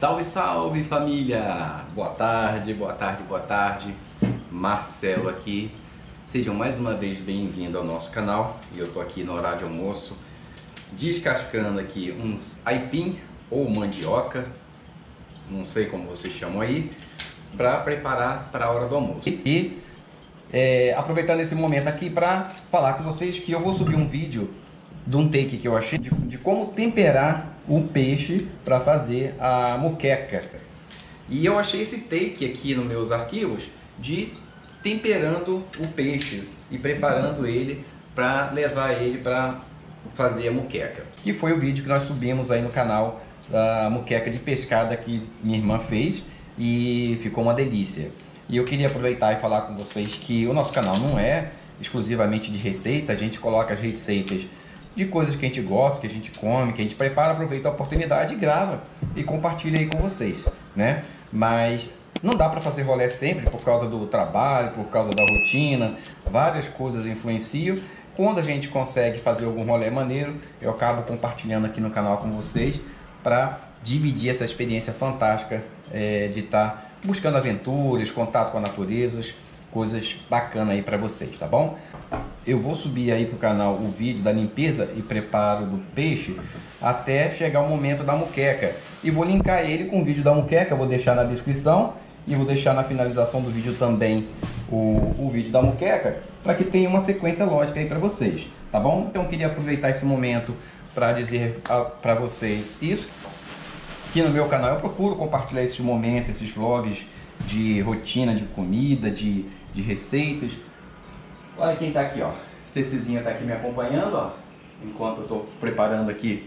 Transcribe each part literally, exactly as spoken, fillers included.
Salve, salve família! Boa tarde, boa tarde, boa tarde. Marcelo aqui. Sejam mais uma vez bem-vindos ao nosso canal. E eu tô aqui no horário de almoço, descascando aqui uns aipim ou mandioca, não sei como vocês chamam aí, para preparar para a hora do almoço. E é, aproveitando esse momento aqui para falar com vocês que eu vou subir um vídeo de um take que eu achei de, de como temperar o peixe para fazer a moqueca. E eu achei esse take aqui nos meus arquivos de temperando o peixe e preparando ele para levar ele para fazer a moqueca. Que foi o vídeo que nós subimos aí no canal da moqueca de pescada que minha irmã fez e ficou uma delícia. E eu queria aproveitar e falar com vocês que o nosso canal não é exclusivamente de receita, a gente coloca as receitas de coisas que a gente gosta, que a gente come, que a gente prepara, aproveita a oportunidade, grava e compartilha aí com vocês, né? Mas não dá para fazer rolê sempre por causa do trabalho, por causa da rotina, várias coisas influenciam. Quando a gente consegue fazer algum rolê maneiro, eu acabo compartilhando aqui no canal com vocês para dividir essa experiência fantástica é, de estar buscando aventuras, contato com a natureza, coisas bacanas aí para vocês, tá bom? Eu vou subir aí pro canal o vídeo da limpeza e preparo do peixe até chegar o momento da moqueca. E vou linkar ele com o vídeo da moqueca, vou deixar na descrição e vou deixar na finalização do vídeo também o, o vídeo da moqueca, para que tenha uma sequência lógica aí para vocês, tá bom? Então eu queria aproveitar esse momento para dizer para vocês isso, que no meu canal eu procuro compartilhar esses momentos, esses vlogs de rotina, de comida, de, de receitas. Olha quem tá aqui, ó. Cecizinha tá aqui me acompanhando, ó. Enquanto eu tô preparando aqui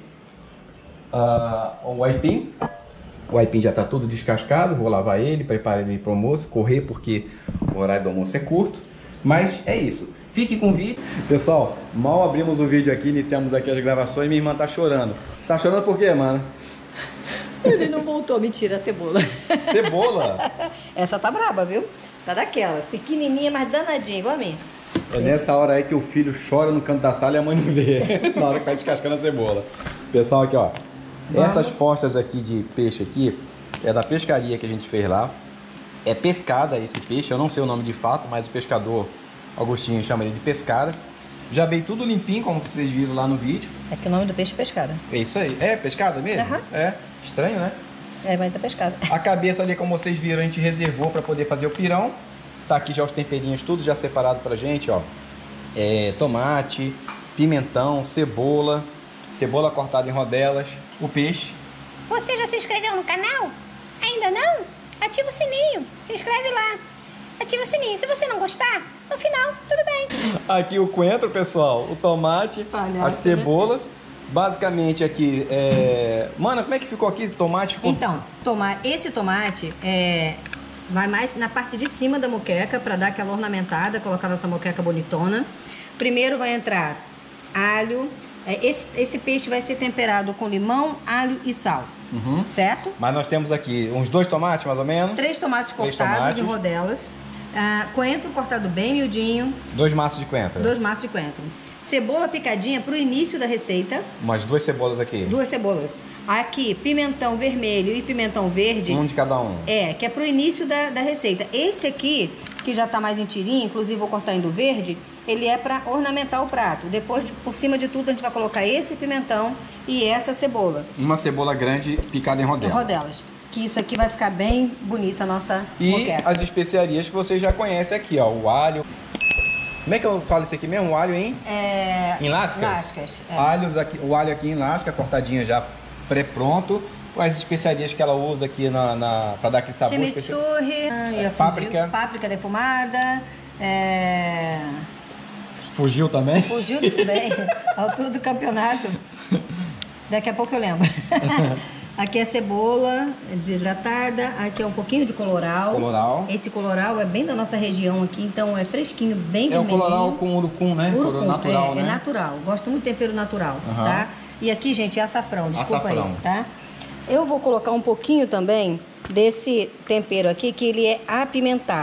uh, o aipim. O aipim já tá todo descascado. Vou lavar ele, preparar ele pro almoço. Correr porque o horário do almoço é curto. Mas é isso. Fique com o vídeo. Pessoal, mal abrimos o vídeo aqui, iniciamos aqui as gravações. Minha irmã tá chorando. Tá chorando por quê, mano? Ele não voltou, mentira, a cebola. Cebola? Essa tá braba, viu? Tá daquelas, pequenininha, mas danadinha, igual a minha. É nessa hora aí que o filho chora no canto da sala e a mãe não vê. Na hora que tá descascando a cebola. Pessoal, aqui ó. Vamos. Essas postas aqui de peixe aqui é da pescaria que a gente fez lá. É pescada esse peixe, eu não sei o nome de fato, mas o pescador Augustinho chama ele de pescada. Já veio tudo limpinho, como vocês viram lá no vídeo. É que o nome do peixe é pescada. É isso aí. É pescada mesmo? Uhum. É. Estranho, né? É, mas é pescada. A cabeça ali, como vocês viram, a gente reservou para poder fazer o pirão. Tá aqui já os temperinhos, tudo já separado pra gente, ó. É, tomate, pimentão, cebola, cebola cortada em rodelas, o peixe. Você já se inscreveu no canal? Ainda não? Ativa o sininho, se inscreve lá. Ativa o sininho, se você não gostar, no final, tudo bem. Aqui o coentro, pessoal, o tomate, Palhaço, a cebola. Né? Basicamente aqui, é... Mana, como é que ficou aqui esse tomate? Ficou... Então, toma... esse tomate é... vai mais na parte de cima da moqueca para dar aquela ornamentada, colocar nossa moqueca bonitona. Primeiro vai entrar alho. Esse, esse peixe vai ser temperado com limão, alho e sal. Uhum. Certo? Mas nós temos aqui uns dois tomates, mais ou menos. Três tomates Três cortados tomates. em rodelas. Uh, coentro cortado bem miudinho. Dois maços de coentro. Dois maços de coentro. Cebola picadinha pro início da receita. Umas duas cebolas aqui. Duas cebolas. Aqui, pimentão vermelho e pimentão verde. Um de cada um. É, que é pro início da, da receita. Esse aqui, que já tá mais em tirinha, inclusive vou cortar em do verde, ele é para ornamentar o prato. Depois, por cima de tudo, a gente vai colocar esse pimentão e essa cebola. Uma cebola grande picada em rodelas. Em rodelas. Que isso aqui vai ficar bem bonita a nossa E moqueca. as especiarias que vocês já conhecem aqui, ó. O alho. Como é que eu falo isso aqui mesmo? O alho em? É... Em lascas? Lascas, é. Alhos aqui, o alho aqui em lasca, cortadinho já pré-pronto. As especiarias que ela usa aqui na, na, pra dar aquele sabor. Chimichurri, é, páprica. Páprica defumada. É... Fugiu também? Fugiu também. A altura do campeonato. Daqui a pouco eu lembro. Aqui é cebola desidratada, aqui é um pouquinho de coloral. Coloral. Esse coloral é bem da nossa região aqui, então é fresquinho, bem vermelhinho. É o coloral com urucum, né? Urucum, natural, é, né? É natural. Gosto muito de tempero natural, uhum. Tá? E aqui, gente, é açafrão, desculpa açafrão. aí, tá? Eu vou colocar um pouquinho também desse tempero aqui, que ele é apimentado.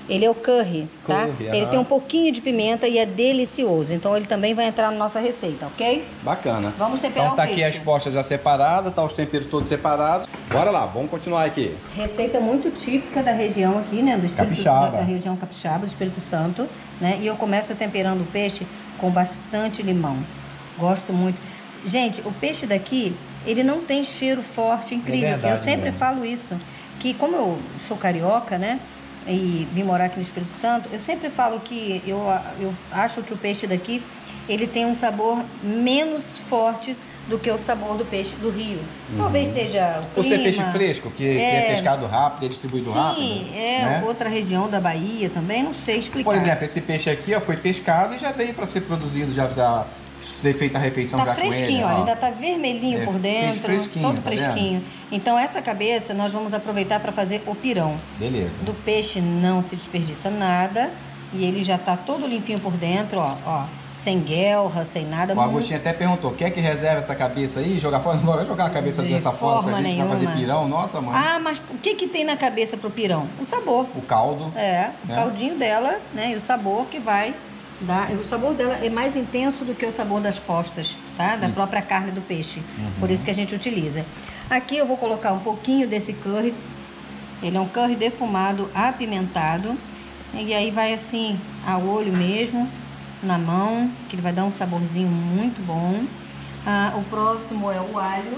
Ele é o curry, tá? Curry, ele aham. tem um pouquinho de pimenta e é delicioso. Então ele também vai entrar na nossa receita, ok? Bacana. Vamos temperar então tá o peixe. aqui as postas já separadas, tá os temperos todos separados. Bora lá, vamos continuar aqui. Receita muito típica da região aqui, né? Do Espírito, Capixaba. Da, da região capixaba, do Espírito Santo, né? E eu começo temperando o peixe com bastante limão. Gosto muito. Gente, o peixe daqui, ele não tem cheiro forte, incrível. É verdade, eu sempre né? falo isso, que como eu sou carioca, né? E vim morar aqui no Espírito Santo, eu sempre falo que eu, eu acho que o peixe daqui, ele tem um sabor menos forte do que o sabor do peixe do Rio. Uhum. Talvez seja o Por ser clima, peixe fresco, que é, é, que é pescado rápido, é distribuído sim, rápido. Sim, é, né? outra região da Bahia também, não sei explicar. Por exemplo, esse peixe aqui ó, foi pescado e já veio para ser produzido, já, já ser feita a refeição tá já com ele. fresquinho, olha, ainda tá vermelhinho É, por dentro, fresquinho, todo tá fresquinho. vendo? Então essa cabeça nós vamos aproveitar para fazer o pirão. Beleza. Do peixe não se desperdiça nada e ele já tá todo limpinho por dentro, ó, ó, sem guelra, sem nada. O Agostinho até perguntou, quer que reserve essa cabeça aí? Jogar fora? Não vai jogar a cabeça De dessa fora pra forma gente pra fazer nenhuma. pirão? Nossa, mãe. Ah, mas o que que tem na cabeça pro pirão? O sabor. O caldo. É, o né? caldinho dela, né? E o sabor que vai dar. O sabor dela é mais intenso do que o sabor das postas, tá? Da própria carne do peixe. Uhum. Por isso que a gente utiliza. Aqui eu vou colocar um pouquinho desse curry. Ele é um curry defumado, apimentado. E aí vai assim, a olho mesmo, na mão, que ele vai dar um saborzinho muito bom. Ah, o próximo é o alho.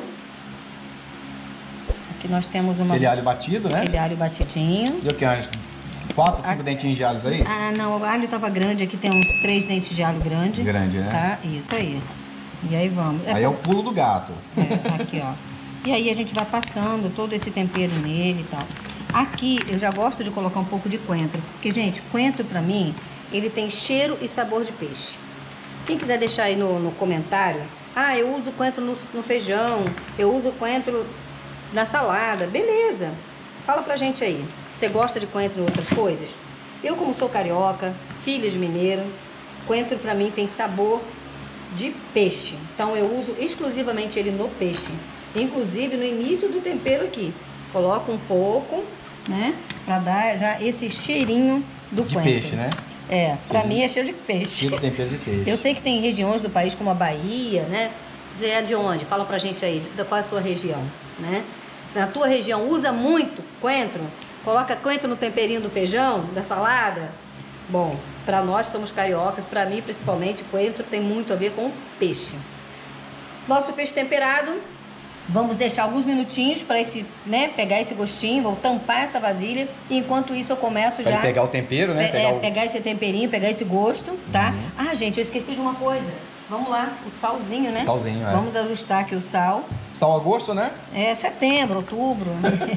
Aqui nós temos uma... Aquele alho batido, né? Aquele alho batidinho. E o que? Umas quatro, cinco dentinhos de alhos aí? Ah, não, o alho tava grande, aqui tem uns três dentes de alho grande. Grande, né? Tá, isso aí. E aí vamos. Aí é o pulo do gato. É, aqui, ó. E aí a gente vai passando todo esse tempero nele e tal. Aqui eu já gosto de colocar um pouco de coentro, porque, gente, coentro pra mim, ele tem cheiro e sabor de peixe. Quem quiser deixar aí no, no comentário, ah, eu uso coentro no, no feijão, eu uso coentro na salada, beleza. Fala pra gente aí. Você gosta de coentro em outras coisas? Eu, como sou carioca, filha de mineiro, coentro pra mim tem sabor de peixe. Então eu uso exclusivamente ele no peixe. Inclusive no início do tempero aqui. Coloco um pouco, né? Pra dar já esse cheirinho do De coentro. peixe, né? É, pra mim é cheiro de peixe. Tira o tempero de peixe. Eu sei que tem regiões do país como a Bahia, né? Você é de onde? Fala pra gente aí, de qual é a sua região, né? Na tua região usa muito coentro? Coloca coentro no temperinho do feijão, da salada? Bom, pra nós somos cariocas, pra mim principalmente, coentro tem muito a ver com peixe. Nosso peixe temperado, vamos deixar alguns minutinhos para esse, né, pegar esse gostinho, vou tampar essa vasilha. E enquanto isso eu começo Pra já... ele pegar o tempero, né? É, Pegar o- pegar esse temperinho, pegar esse gosto, tá? Uhum. Ah, gente, eu esqueci de uma coisa. Vamos lá, o salzinho, né? Salzinho, é. Vamos ajustar aqui o sal. Sal a gosto, né? É setembro, outubro.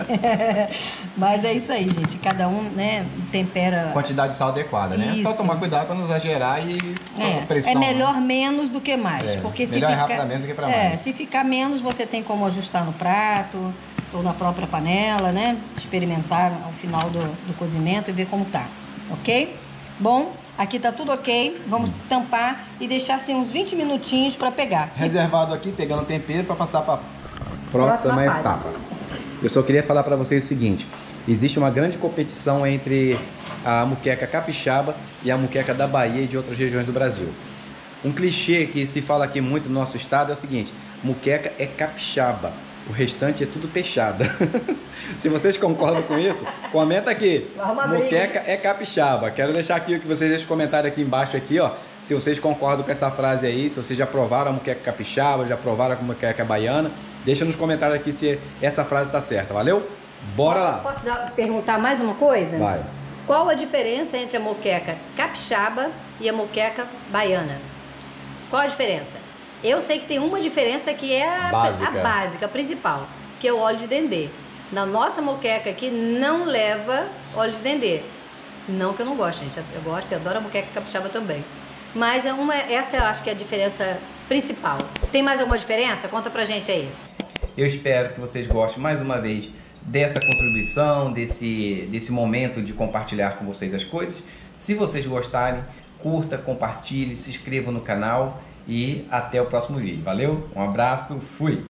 Mas é isso aí, gente. Cada um, né, tempera... Quantidade de sal adequada, né? Isso. Só tomar cuidado para não exagerar e É, pressão. é melhor né? menos do que mais. É, Porque se melhor ficar, errar pra menos do que pra é, mais. se ficar menos, você tem como ajustar no prato ou na própria panela, né? Experimentar ao final do, do cozimento e ver como tá, ok? Bom, aqui tá tudo ok. Vamos tampar e deixar assim uns vinte minutinhos para pegar. Reservado aqui, pegando tempero para passar para Próxima próxima fase. etapa. Eu só queria falar para vocês o seguinte: existe uma grande competição entre a muqueca capixaba e a muqueca da Bahia e de outras regiões do Brasil. Um clichê que se fala aqui muito no nosso estado é o seguinte: muqueca é capixaba, o restante é tudo peixada. Se vocês concordam com isso, comenta aqui. Arruma briga. Muqueca é capixaba. Quero deixar aqui o que vocês deixem comentário aqui embaixo aqui, ó. Se vocês concordam com essa frase aí, se vocês já provaram a muqueca capixaba, já provaram a muqueca baiana, deixa nos comentários aqui se essa frase está certa, valeu? Bora posso, lá! Posso dar- perguntar mais uma coisa? Vai. Qual a diferença entre a moqueca capixaba e a moqueca baiana? Qual a diferença? Eu sei que tem uma diferença que é a Básica. a básica, a principal, que é o óleo de dendê. Na nossa moqueca aqui não leva óleo de dendê. Não que eu não gosto, gente. Eu gosto e adoro a moqueca capixaba também. Mas é uma, essa eu acho que é a diferença principal. Tem mais alguma diferença? Conta pra gente aí. Eu espero que vocês gostem mais uma vez dessa contribuição, desse, desse momento de compartilhar com vocês as coisas. Se vocês gostarem, curta, compartilhe, se inscreva no canal e até o próximo vídeo. Valeu? Um abraço, fui!